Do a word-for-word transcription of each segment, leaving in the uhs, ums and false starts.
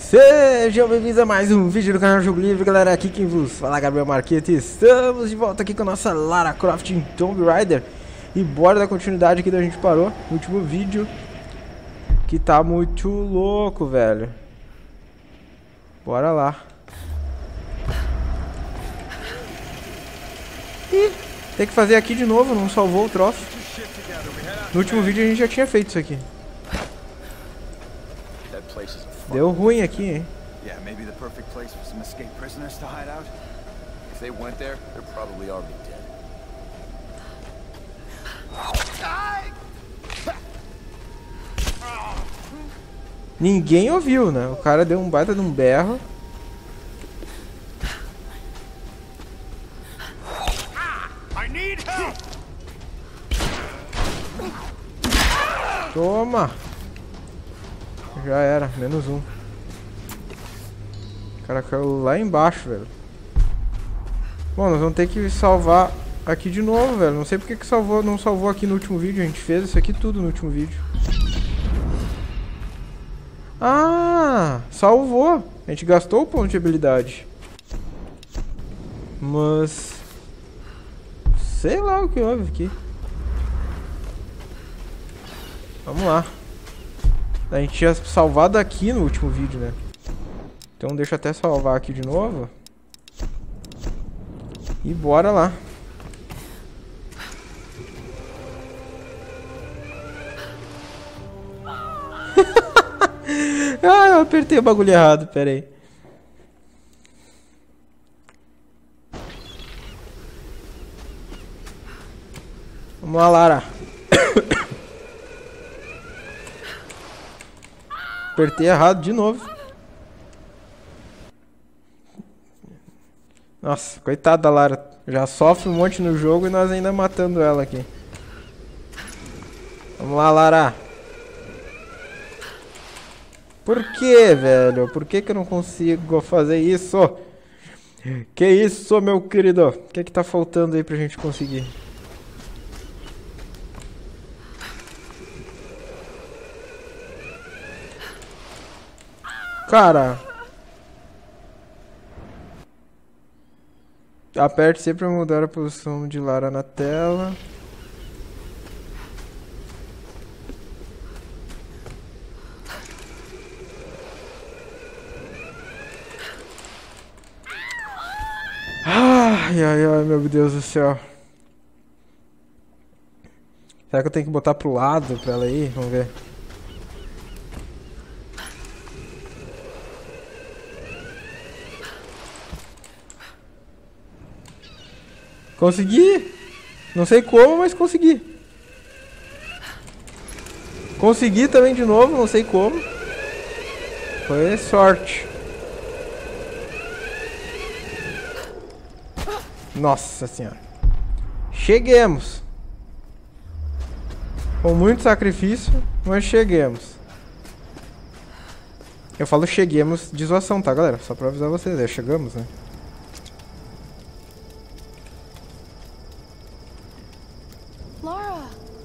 Sejam bem-vindos a mais um vídeo do canal Jogo Livre, galera. Aqui quem vos fala, Gabriel Marquete. Estamos de volta aqui com a nossa Lara Croft em Tomb Raider. E bora dar continuidade aqui da gente parou no último vídeo, que tá muito louco, velho. Bora lá. Ih, tem que fazer aqui de novo, não salvou o troço. No último vídeo a gente já tinha feito isso aqui. Deu ruim aqui, hein? Yeah, maybe the perfect place for some escaped prisoners to hide out. If they went there, they're probably already dead. Ninguém ouviu, né? O cara deu um baita de um berro. Toma! Já era, menos um. O cara caiu lá embaixo, velho. Bom, nós vamos ter que salvar aqui de novo, velho. Não sei porque que salvou, não salvou aqui no último vídeo. A gente fez isso aqui tudo no último vídeo. Ah, salvou. A gente gastou o ponto de habilidade. Mas... sei lá o que houve aqui. Vamos lá. A gente tinha salvado aqui no último vídeo, né? Então deixa eu até salvar aqui de novo. E bora lá. Ah, eu apertei o bagulho errado, pera aí. Vamos lá, Lara. Apertei errado de novo. Nossa, coitada da Lara. Já sofre um monte no jogo e nós ainda matando ela aqui. Vamos lá, Lara. Por que, velho? Por que que eu não consigo fazer isso? Que isso, meu querido? O que que tá faltando aí pra gente conseguir? Cara, aperte sempre para mudar a posição de Lara na tela. Ai, ai, ai, meu Deus do céu. Será que eu tenho que botar pro lado pra ela ir? Vamos ver. Consegui! Não sei como, mas consegui. Consegui também de novo, não sei como. Foi sorte. Nossa senhora. Cheguemos. Com muito sacrifício, mas cheguemos. Eu falo cheguemos de zoação, tá, galera? Só pra avisar vocês, é, chegamos, né? Lara!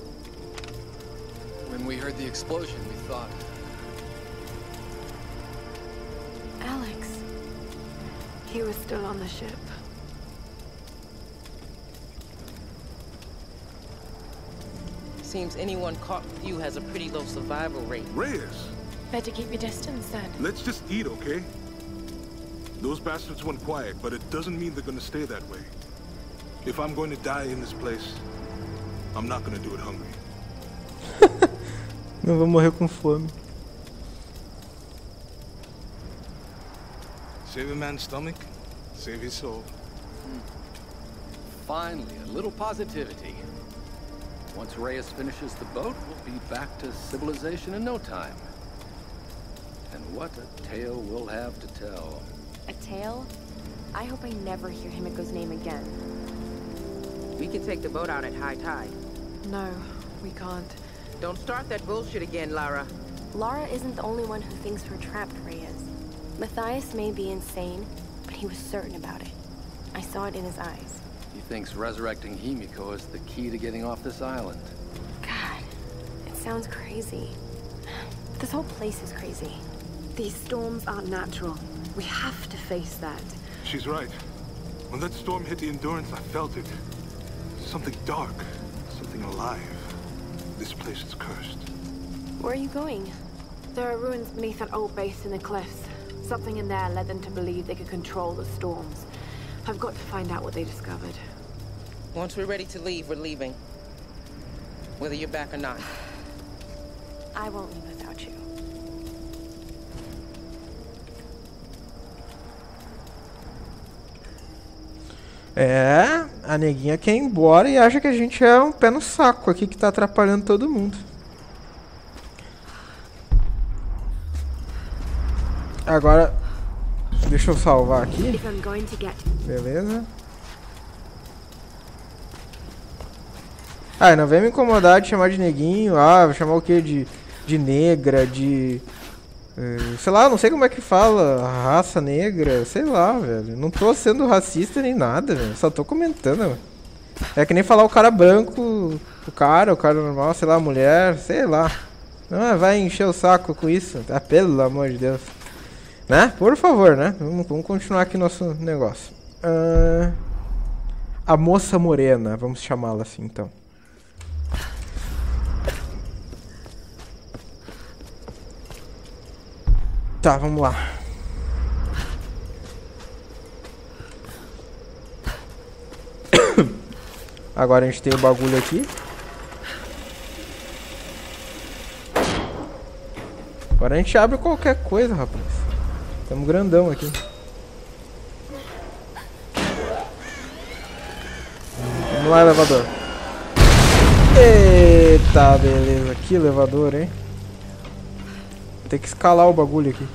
When we heard the explosion, we thought... Alex. He was still on the ship. Seems anyone caught with you has a pretty low survival rate. Reyes! Better keep your distance then. Let's just eat, okay? Those bastards went quiet, but it doesn't mean they're gonna stay that way. If I'm going to die in this place, I'm not gonna do it hungry. Não vou morrer com fome. Save a man's stomach, save his soul. Finally, a little positivity. Once Reyes finishes the boat, we'll be back to civilization in no time. And what a tale we'll have to tell. A tale? I hope I never hear Himiko's name again. We can take the boat out at high tide. No, we can't. Don't start that bullshit again, Lara. Lara isn't the only one who thinks we're trapped, Reyes. Matthias may be insane, but he was certain about it. I saw it in his eyes. He thinks resurrecting Himiko is the key to getting off this island. God, it sounds crazy. This whole place is crazy. These storms aren't natural. We have to face that. She's right. When that storm hit the Endurance, I felt it. Something dark. Something alive. This place is cursed. Where are you going? There are ruins beneath that old base in the cliffs. Something in there led them to believe they could control the storms. I've got to find out what they discovered. Once we're ready to leave, we're leaving. Whether you're back or not. I won't leave without you. É, a neguinha quer ir embora e acha que a gente é um pé no saco aqui que tá atrapalhando todo mundo. Agora, deixa eu salvar aqui. Beleza. Ah, não vem me incomodar de chamar de neguinho. Ah, vou chamar o que? De, de negra, de... Uh, sei lá, não sei como é que fala. Raça negra, sei lá, velho. Não tô sendo racista nem nada, velho. Só tô comentando, velho. É que nem falar o cara branco, o cara, o cara normal, sei lá, a mulher, sei lá. Não, vai encher o saco com isso. Ah, pelo amor de Deus. Né? Por favor, né? Vamos, vamos continuar aqui nosso negócio. Uh, a moça morena, vamos chamá-la assim, então. Tá, vamos lá. Agora a gente tem o bagulho aqui. Agora a gente abre qualquer coisa, rapaz. Estamos grandão aqui. Vamos lá, elevador. Eita, beleza. Que elevador, hein? Tem que escalar o bagulho aqui.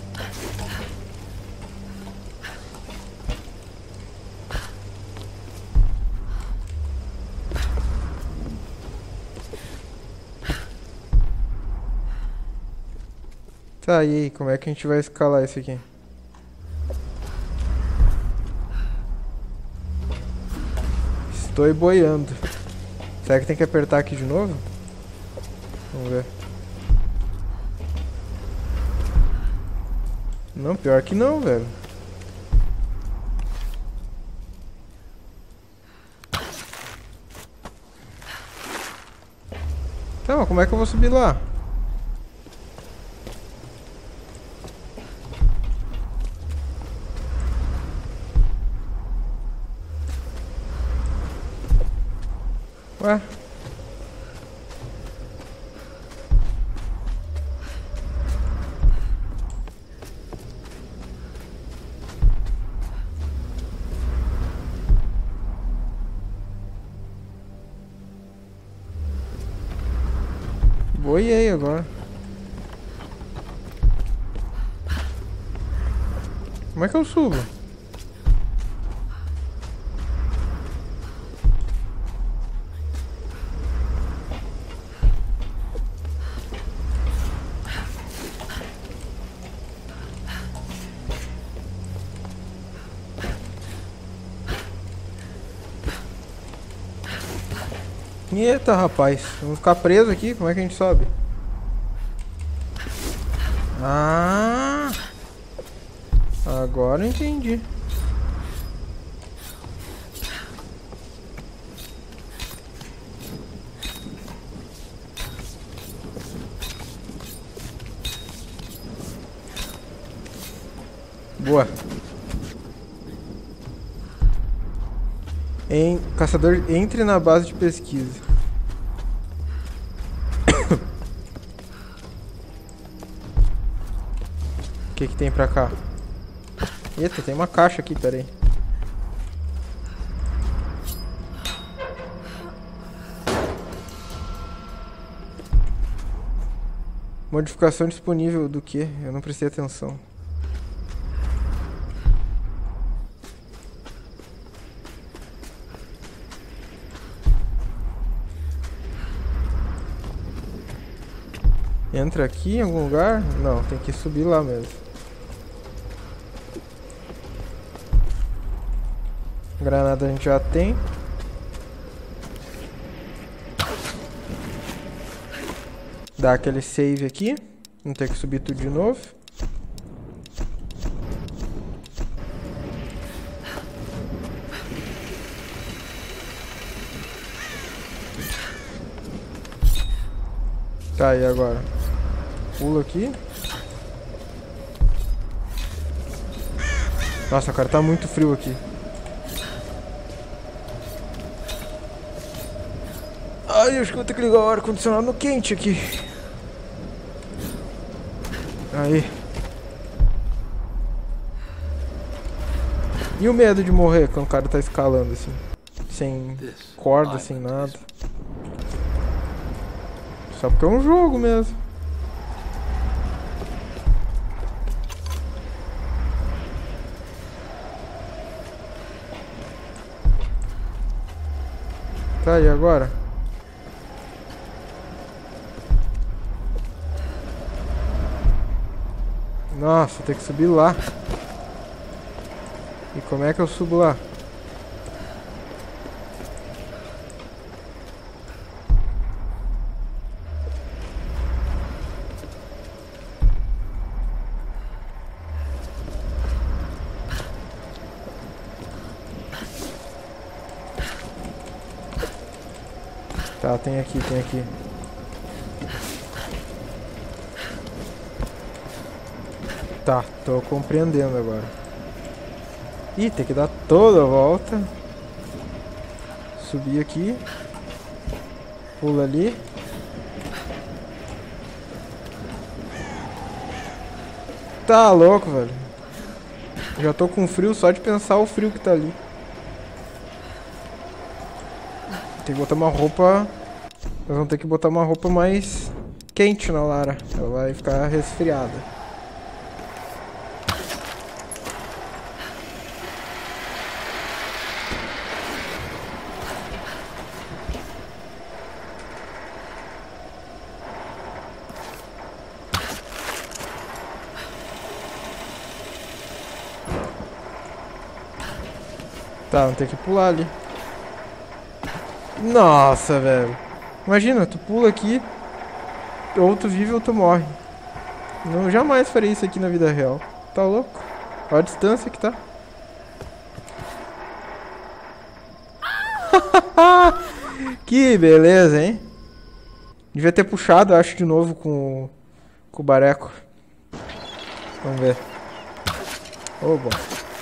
Tá, e aí, como é que a gente vai escalar isso aqui? Estou boiando. Será que tem que apertar aqui de novo? Vamos ver. Não, pior que não, velho. Tá, mas como é que eu vou subir lá? Ué? Boiei agora. Como é que eu subo? Eita, rapaz, vamos ficar preso aqui, como é que a gente sobe? Ah! Agora eu entendi. Boa. Em caçador, entre na base de pesquisa. O que que tem pra cá? Eita, tem uma caixa aqui, peraí. Modificação disponível do que? Eu não prestei atenção. Entra aqui em algum lugar? Não, tem que subir lá mesmo. Granada a gente já tem. Dá aquele save aqui. Não tem que subir tudo de novo. Tá, e agora? Pula aqui. Nossa, cara, tá muito frio aqui. Ai, acho que vou ter que ligar o ar-condicionado no quente aqui. Aí. E o medo de morrer quando o cara tá escalando assim? Sem corda, sem nada. Só porque é um jogo mesmo. Tá, e agora? Nossa, tem que subir lá. E como é que eu subo lá? Tá, tem aqui, tem aqui. Tá, tô compreendendo agora. Ih, tem que dar toda a volta. Subir aqui. Pula ali. Tá louco, velho. Já tô com frio só de pensar o frio que tá ali. Tem que botar uma roupa... Nós vamos ter que botar uma roupa mais quente na Lara. Ela vai ficar resfriada. Tá, vamos ter que pular ali. Nossa, velho. Imagina, tu pula aqui, ou tu vive ou tu morre. Não, jamais farei isso aqui na vida real. Tá louco? Olha a distância que tá. Que beleza, hein? Devia ter puxado, acho, de novo com, com o bareco. Vamos ver. Oh, bom.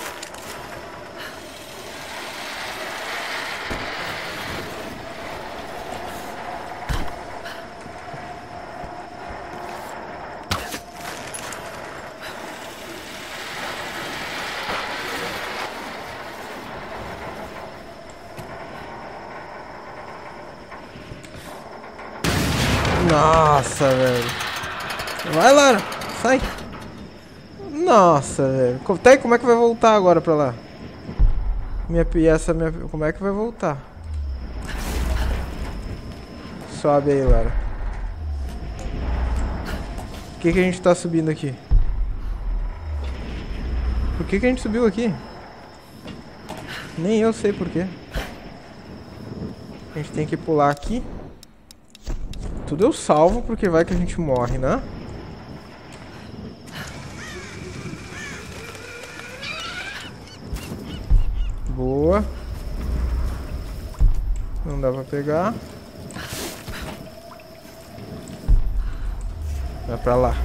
Nossa, velho. Vai, Lara. Sai. Nossa, velho. Tá, como é que vai voltar agora pra lá? Minha peça, minha... Como é que vai voltar? Sobe aí, Lara. Por que que a gente tá subindo aqui? Por que que a gente subiu aqui? Nem eu sei por quê. A gente tem que pular aqui. Tudo eu salvo, porque vai que a gente morre, né? Boa. Não dá pra pegar. Vai pra lá.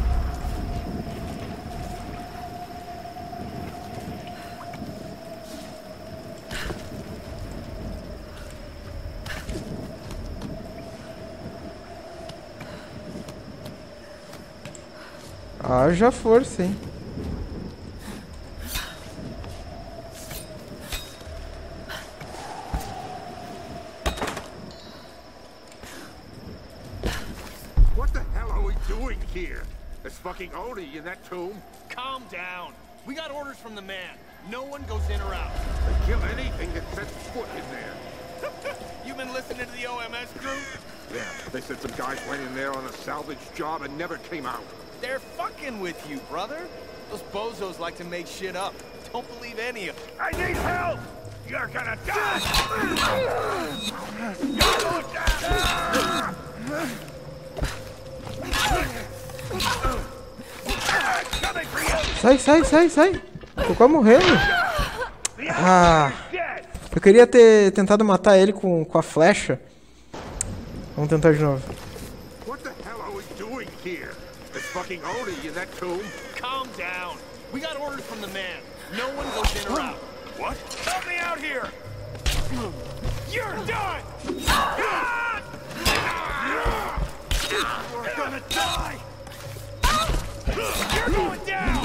Haja força, hein? What the hell are we doing here? There's fucking Odie in that tomb. Calm down. We got orders from the man. No one goes in or out. They kill anything that sets foot in there. You been listening to the O M S crew? Yeah, they said some guys went in there on a salvage job and never came out. They're fucking with you, brother. Those bozos like to make shit up. Don't believe any of them. I need help! You're gonna die! Sai, sai, sai, sai. Tô quase morrendo. Ah, eu queria ter tentado matar ele com, com a flecha. Vamos tentar de novo. What the hell are we fucking Odie in that tomb. Calm down. We got orders from the man. No one goes in or out. What? Help me out here! You're done! We're gonna die! You're going down!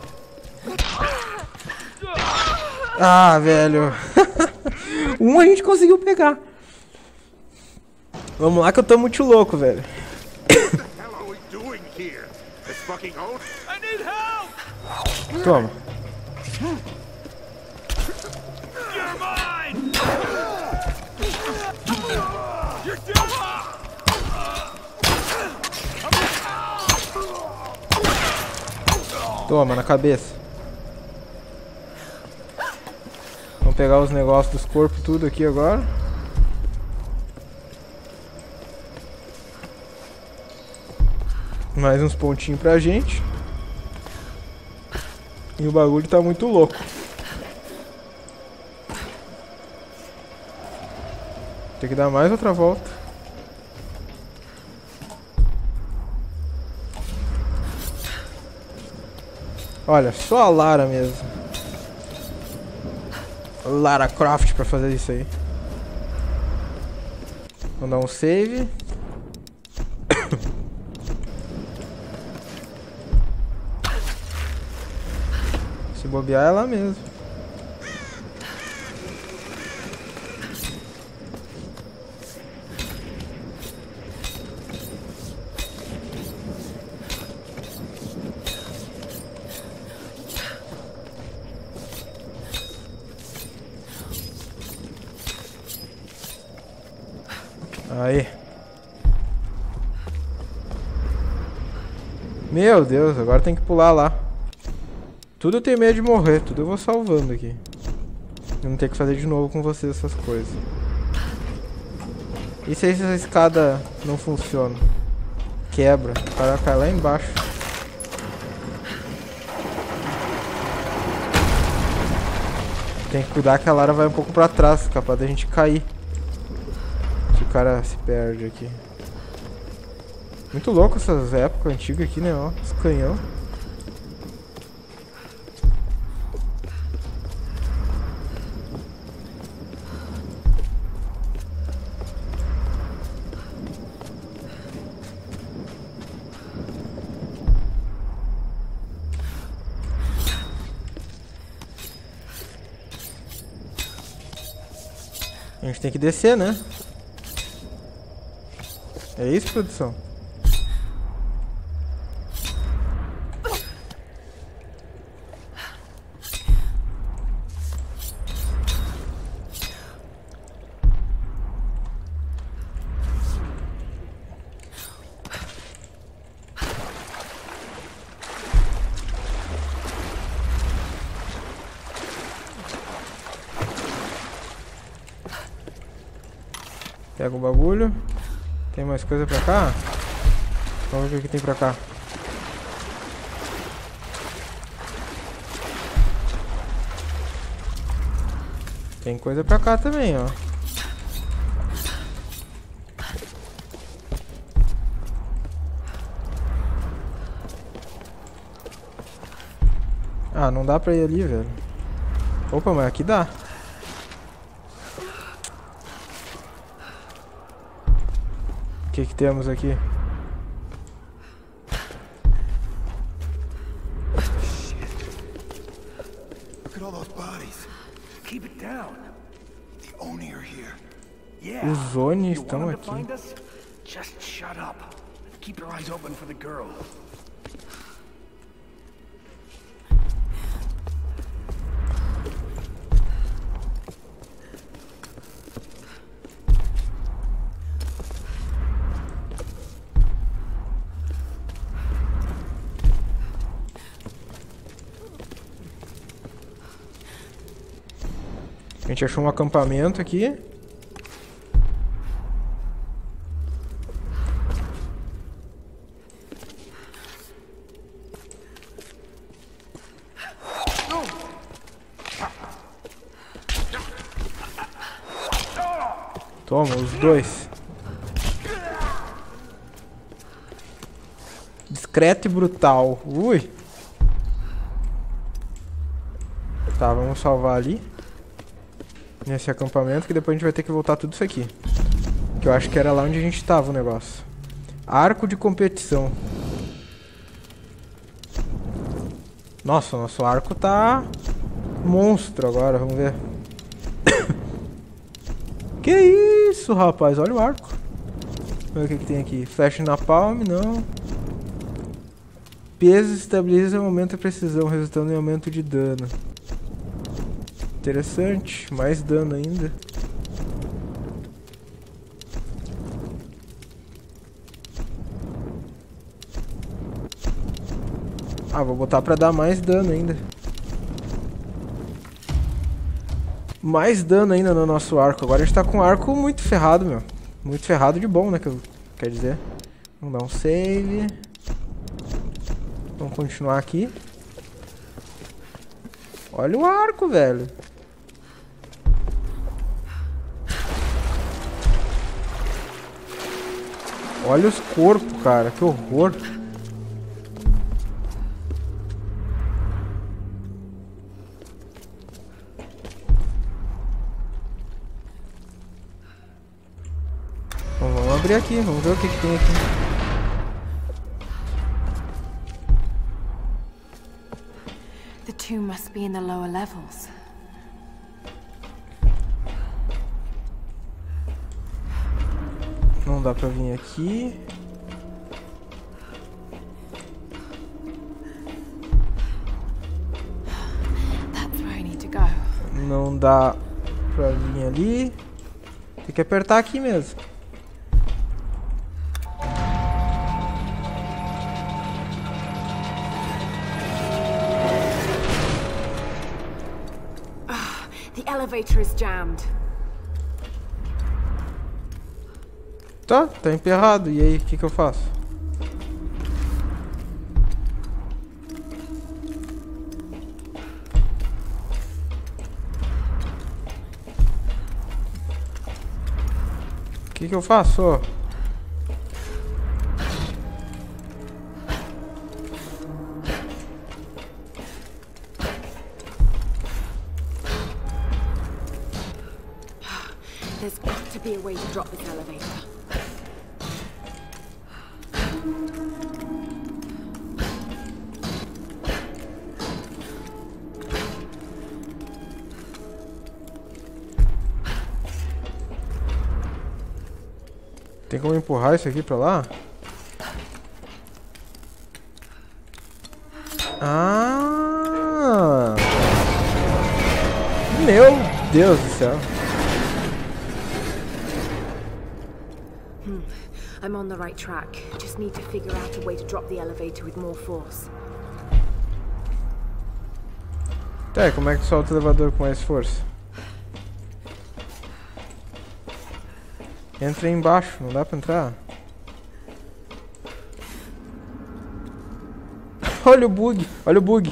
Ah, velho. Um a gente conseguiu pegar. Vamos lá que eu tô muito louco, velho. What the hell are we doing here? This fucking Odie? I need help! Toma. You're mine! You're too hot! Toma, na cabeça. Vamos pegar os negócios dos corpos tudo aqui agora. Mais uns pontinhos pra gente. E o bagulho tá muito louco. Tem que dar mais outra volta. Olha, só a Lara mesmo. Lara Croft pra fazer isso aí. Vamos dar um save. Se bobear é lá mesmo. Aí. Meu Deus, agora tem que pular lá. Tudo eu tenho medo de morrer, tudo eu vou salvando aqui. Eu não tenho que fazer de novo com vocês essas coisas. E se essa escada não funciona? Quebra, o cara cai lá embaixo. Tem que cuidar que a Lara vai um pouco pra trás, capaz da gente cair. Se o cara se perde aqui. Muito louco essas épocas antigas aqui, né? Ó, os canhão. A gente tem que descer, né? É isso, produção? Pega o bagulho. Tem mais coisa pra cá? Vamos ver o que tem pra cá. Tem coisa pra cá também, ó. Ah, não dá pra ir ali, velho. Opa, mas aqui dá. O que que temos aqui? Look at all those bodies. Keep it down. The Oni are here. Yeah. Os Oni estão aqui. Just shut up. Keep your eyes open for the girl. A gente achou um acampamento aqui. Toma, os dois. Discreto e brutal. Ui. Tá, vamos salvar ali. Nesse acampamento, que depois a gente vai ter que voltar tudo isso aqui. Que eu acho que era lá onde a gente tava o negócio. Arco de competição. Nossa, o nosso arco tá monstro agora, vamos ver. Que isso, rapaz, olha o arco. Vamos ver o que, que tem aqui. Flash na palme, não. Peso estabiliza e aumenta a precisão, resultando em aumento de dano. Interessante, mais dano ainda. Ah, vou botar pra dar mais dano ainda. Mais dano ainda no nosso arco. Agora a gente tá com um arco muito ferrado, meu. Muito ferrado de bom, né, que eu quero dizer. Vamos dar um save. Vamos continuar aqui. Olha o arco, velho. Olha os corpos, cara. Que horror. Então, vamos abrir aqui. Vamos ver o que, que tem aqui. The tomb must be in the lower levels. Não dá pra vir aqui. That's where I need to go. Não dá pra vir ali. Tem que apertar aqui mesmo. The elevator is jammed. Tá, tá emperrado. E aí, o que que eu faço? O que que eu faço? There's got to be a way to drop this elevator. Tem como empurrar isso aqui pra lá? Ah! Meu Deus do céu! Hmm. I'm on the right track. Just need to figure out a way to drop the elevator with more force. Tá, como é que solta o elevador com mais força? Entra aí embaixo, não dá pra entrar? Olha o bug, olha o bug.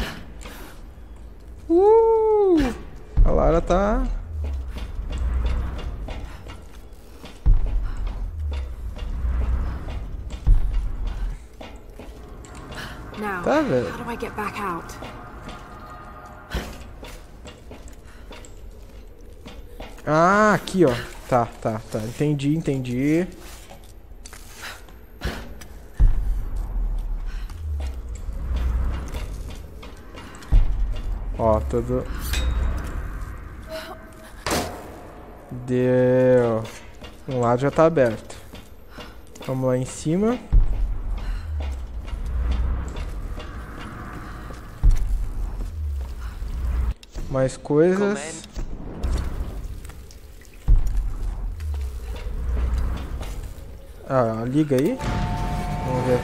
Uh! A Lara tá... Now, Tá, velho. how do I get back out? Ah, aqui, ó. Tá, tá, tá. Entendi, entendi. Ó, tudo... Deu. Um lado já tá aberto. Vamos lá em cima. Mais coisas. Ah, liga aí. Vamos ver.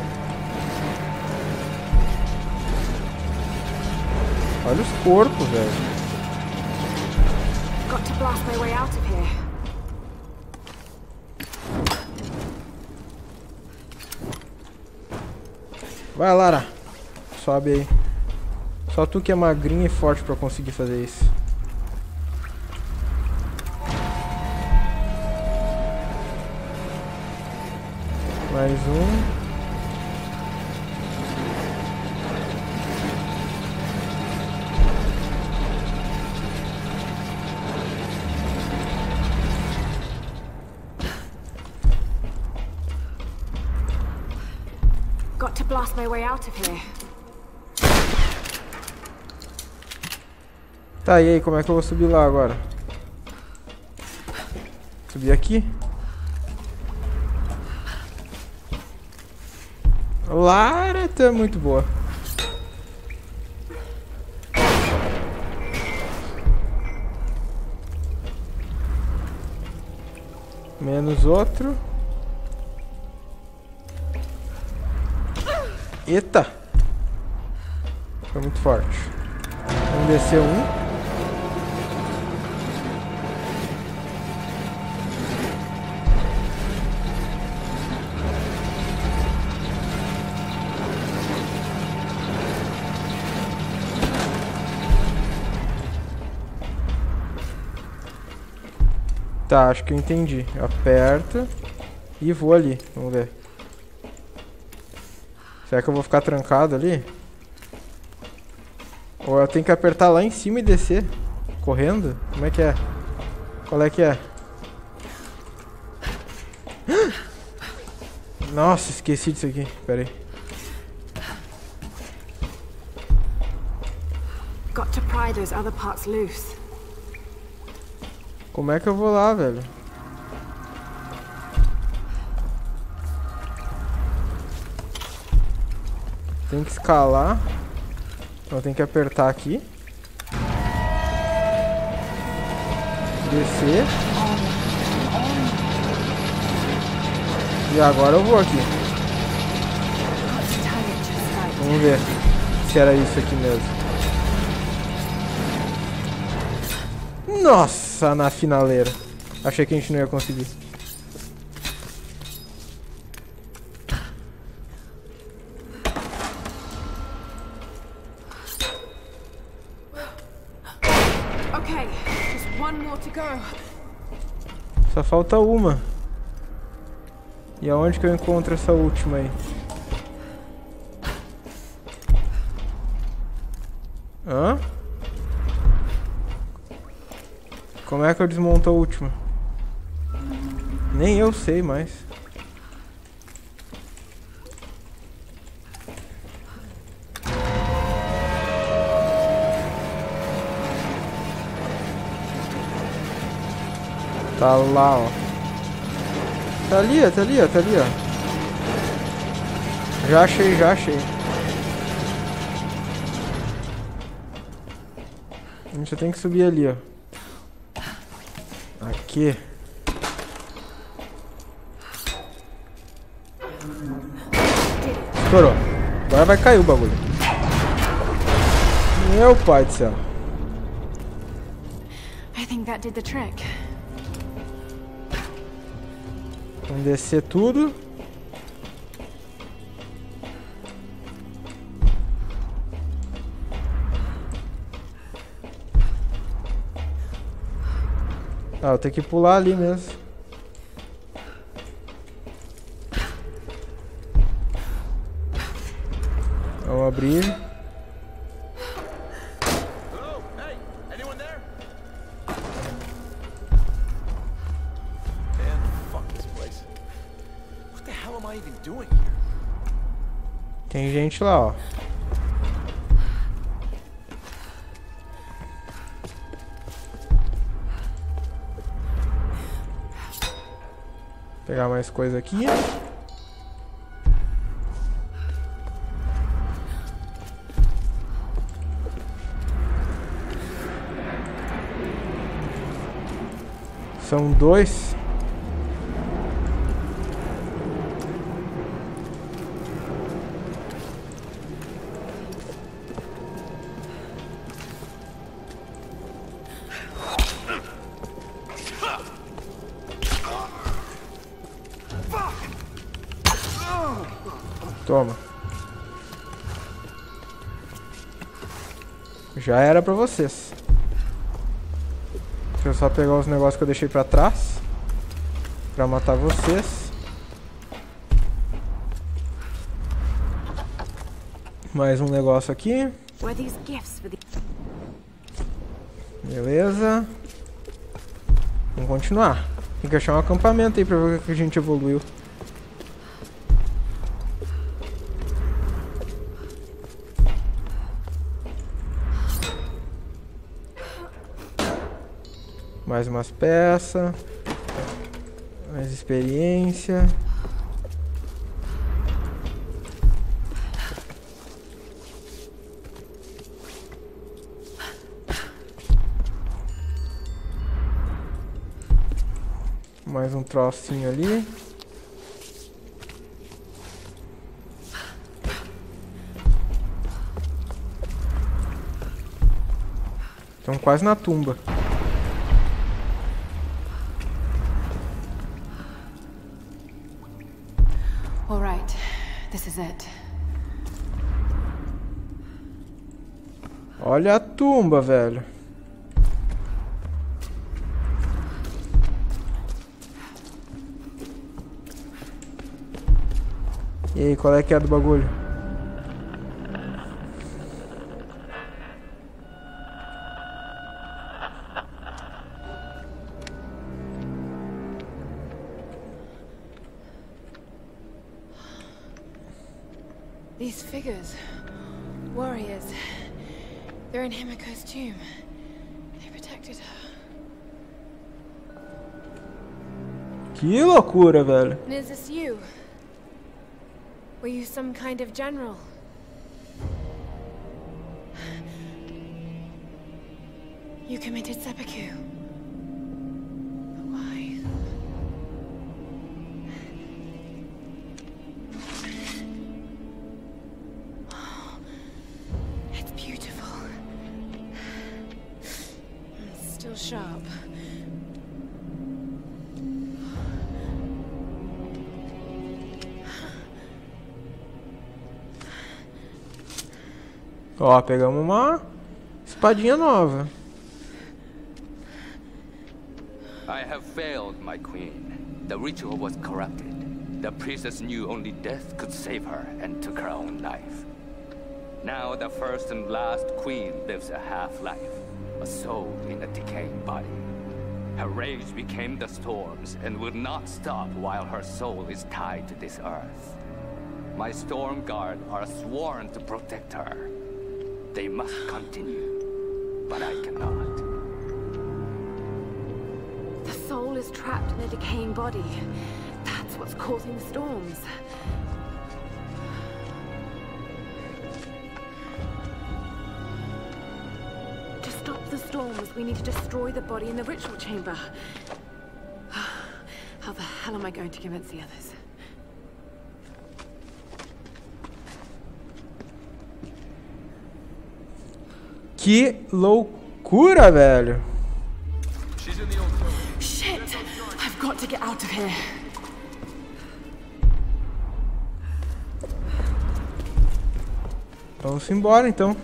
Olha os corpos, velho. Got to blast my way out of here. Vai, Lara. Sobe aí. Só tu que é magrinha e forte pra conseguir fazer isso. Mais um. blast my way out of here. Tá, e aí, como é que eu vou subir lá agora? Subir aqui? Lara tá muito boa. Menos outro. Eita! Foi muito forte. Vamos descer um. Tá, acho que eu entendi. Eu aperto e vou ali. Vamos ver. Será que eu vou ficar trancado ali? Ou eu tenho que apertar lá em cima e descer? Correndo? Como é que é? Qual é que é? Nossa, esqueci disso aqui. Pera aí. Got to pry those other parts loose. Como é que eu vou lá, velho? Tem que escalar. Então tem que apertar aqui. Descer. E agora eu vou aqui. Vamos ver se era isso aqui mesmo. Nossa, na finaleira. Achei que a gente não ia conseguir. Okay, just one more to go. Só falta uma. E aonde que eu encontro essa última aí? Hã? Como é que eu desmonto a última? Nem eu sei mais. Tá lá, ó. Tá ali, ó, tá ali, ó, tá ali, ó. Já achei, já achei. A gente só tem que subir ali, ó. Aqui. Estourou. Agora vai cair o bagulho. Meu pai do céu. I think that did the trick. Vamos descer tudo. Ah, eu tenho que pular ali mesmo. Vamos abrir. Hello? Hey, anyone there? Man, fuck this place. What the hell am I even doing here? Tem gente lá, ó. Pegar mais coisa aqui. São dois. Toma. Já era pra vocês. Deixa eu só pegar os negócios que eu deixei pra trás pra matar vocês. Mais um negócio aqui. Beleza. Vamos continuar. Tem que achar um acampamento aí pra ver o que a gente evoluiu. Mais umas peças. Mais experiência. Mais um trocinho ali. Estão quase na tumba. All right, this is it. Olha a tumba, velho. E aí, qual é que é do bagulho? These figures, warriors, they're in Himiko's tomb. They protected her. Que loucura, velho. And is this you? Were you some kind of general? You committed seppuku. But why? Oh, it's beautiful. It's still sharp. Ó, pegamos uma espadinha nova. I have failed, my queen. The ritual was corrupted. The priestess knew only death could save her and took her own life. Now the first and last queen lives a half-life, a soul in a decaying body. Her rage became the storms and will not stop while her soul is tied to this earth. My storm guard are sworn to protect her. They must continue, but I cannot. The soul is trapped in a decaying body. That's what's causing the storms. To stop the storms, we need to destroy the body in the ritual chamber. How the hell am I going to convince the others? Que loucura, velho. Shit! I've got to get out of here. Vamos embora então.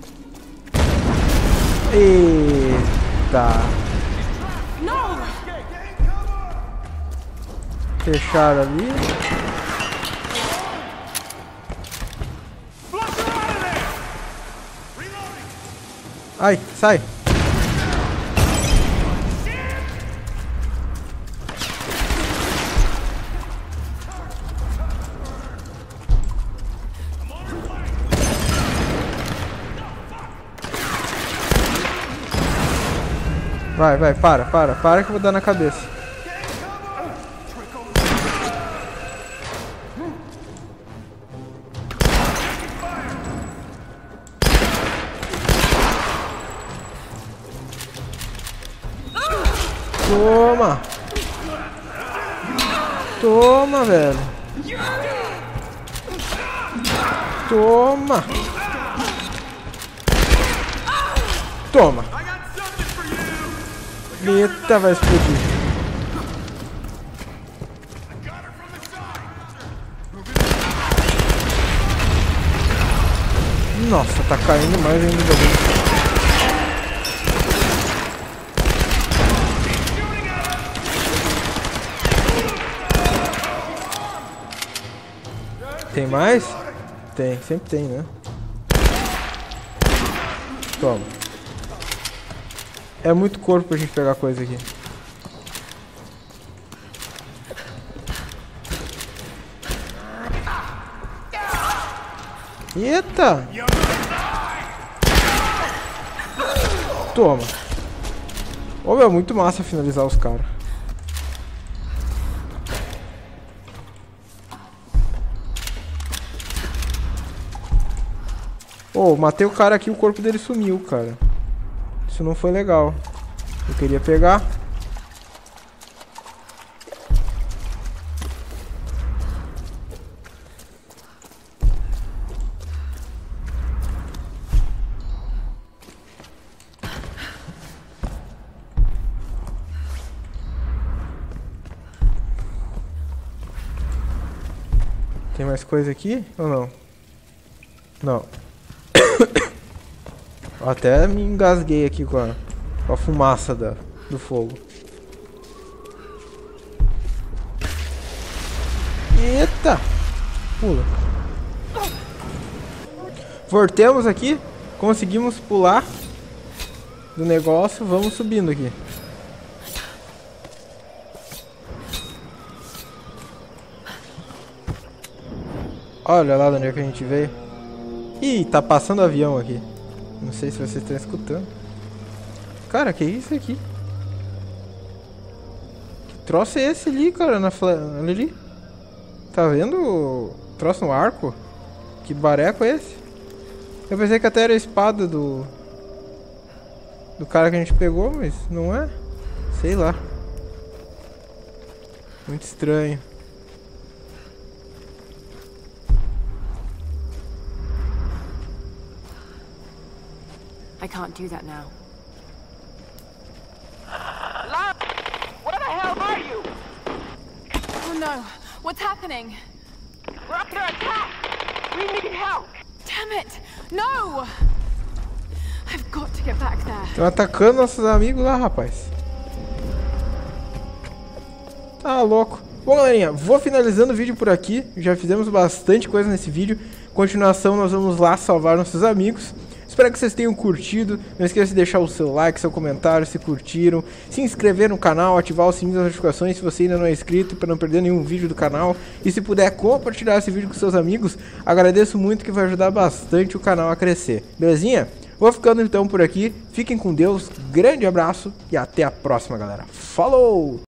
Eita. No! Fecharam ali. Ai, sai. Vai, vai, para, para, para que eu vou dar na cabeça. Toma! Toma, velho! Toma! Toma! Eita, vai explodir! Nossa, tá caindo mais ainda do bagulho. Tem mais? Tem, sempre tem, né? Toma. É muito corpo pra gente pegar coisa aqui. Eita! Toma. Ô, meu, muito massa finalizar os caras. Ô, matei o cara aqui, o corpo dele sumiu, cara. Isso não foi legal. Eu queria pegar. Tem mais coisa aqui ou não? Não. Até me engasguei aqui com a, com a fumaça da, do fogo. Eita! Pula. Voltemos aqui. Conseguimos pular do negócio. Vamos subindo aqui. Olha lá de onde é que a gente veio. Ih, tá passando avião aqui. Não sei se vocês estão escutando. Cara, que isso aqui? Que troço é esse ali, cara? Na fla... ali? Tá vendo o troço no arco? Que bareco é esse? Eu pensei que até era a espada do... do cara que a gente pegou, mas não é. Sei lá. Muito estranho. I can't do that now. Lara! Where the hell are you? Oh no! What's happening? We're under attack! We need help! Damn it! No! I've got to get back there. Estão atacando nossos amigos lá, rapaz. Tá louco. Bom, galerinha, vou finalizando o vídeo por aqui. Já fizemos bastante coisa nesse vídeo. Continuação, nós vamos lá salvar nossos amigos. Espero que vocês tenham curtido. Não esqueça de deixar o seu like, seu comentário, se curtiram. Se inscrever no canal, ativar o sininho das notificações se você ainda não é inscrito, para não perder nenhum vídeo do canal. E se puder compartilhar esse vídeo com seus amigos, agradeço muito, que vai ajudar bastante o canal a crescer. Belezinha? Vou ficando então por aqui. Fiquem com Deus. Grande abraço e até a próxima, galera. Falou!